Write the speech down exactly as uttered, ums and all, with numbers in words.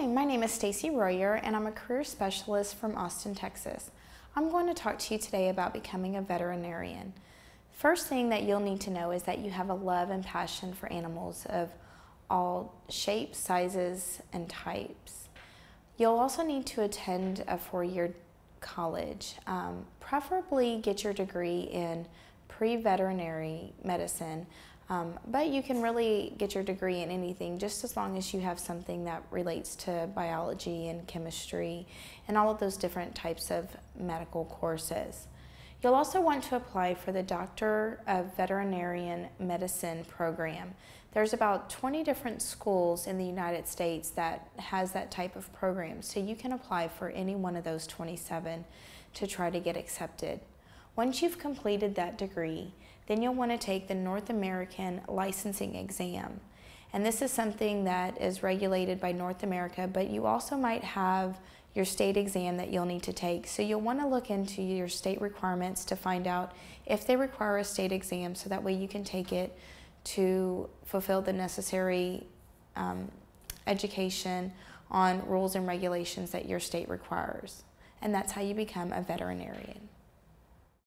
Hi, my name is Stacie Royer and I'm a career specialist from Austin, Texas. I'm going to talk to you today about becoming a veterinarian. First thing that you'll need to know is that you have a love and passion for animals of all shapes, sizes, and types. You'll also need to attend a four-year college, um, preferably get your degree in pre-veterinary medicine. Um, but you can really get your degree in anything just as long as you have something that relates to biology and chemistry and all of those different types of medical courses. You'll also want to apply for the Doctor of Veterinarian Medicine program. There's about twenty different schools in the United States that has that type of program, so you can apply for any one of those twenty-seven to try to get accepted. Once you've completed that degree, then you'll want to take the North American licensing exam. And this is something that is regulated by North America, but you also might have your state exam that you'll need to take. So you'll want to look into your state requirements to find out if they require a state exam, so that way you can take it to fulfill the necessary um, education on rules and regulations that your state requires. And that's how you become a veterinarian.